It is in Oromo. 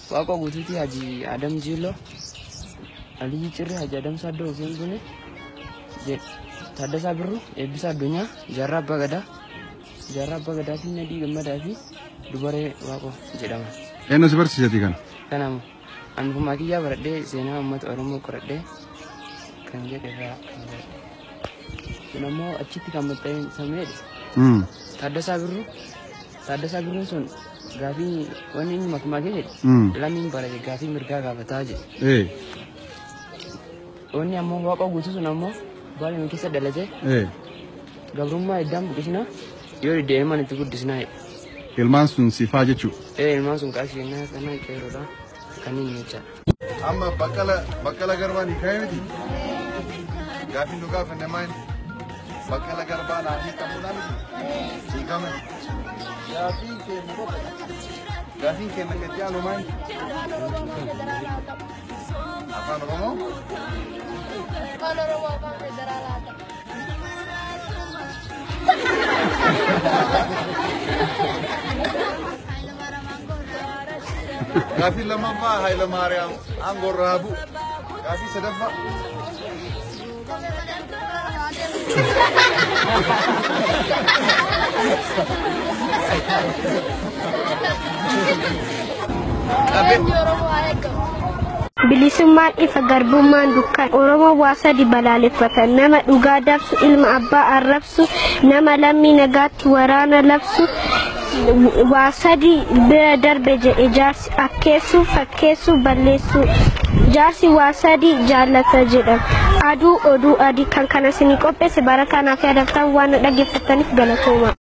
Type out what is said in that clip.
Waaqa guutuutii Haji Adam Jillo Alii Cirri Haji Adam Saddoo Hussein Bune Taaddasaa Birruu Eebbisaa Addunyaa Jaarraa Abbaa Gadaa fi Nadii Gammadaa fi Dubaree Waaqoo jedhama. Eenyu si barsiisati kana? Kanamu anfumaa kiyyaa baradhee seenaa uummata Oromoo qoradhee kan jedherraa kan baradhe. Kun ammoo achitti kan maxxanfamedha. Taaddasaa Birruun sun gaafii wanni inni makumaa jedhe lammiin barate gaafii mirgaa gaafataa jedhe. Wanni ammoo Waaqa guutuu sun ammoo baay'ee keessa dhalate gabrummaa iddaan buqqisna yoo deeman itti guddisnaa jedhe. Ilmaan sun sifaa jechuudha. Ilmaan sun qaasheenaa kana qeeroodha kan inni jecha. Amma baqqala garbaan hiikayee miti. Gaafiin nu gaafanne maali? Baqqala garbaa naafii qabuudhaan miti. Hiikame. Gaafiin kenna gadi aanu maali? Afaan Oromoo? Afaan Oromoo afaan federaalaadha. Gaafiin lammaffaa Haayila Maariyaam aangoo irraa bu'u. Gaafii sadaffaa. Bilisummaan ifa garbummaan dukkan Oromoo waa sadi balaaleffatan nama dhugaa dabsu ilma abbaa arrabsu nama lammii nagaatti waraana labsu waa sadi bira darbe jedhe jaarsi akkeessu fakkeessu balleessu jaarsi waa sadi jaallata jedhama aduu oduu adii kan kana sinii qopheesse barataa naaf yaadaftan waan dhaggeeffataniif galatooma.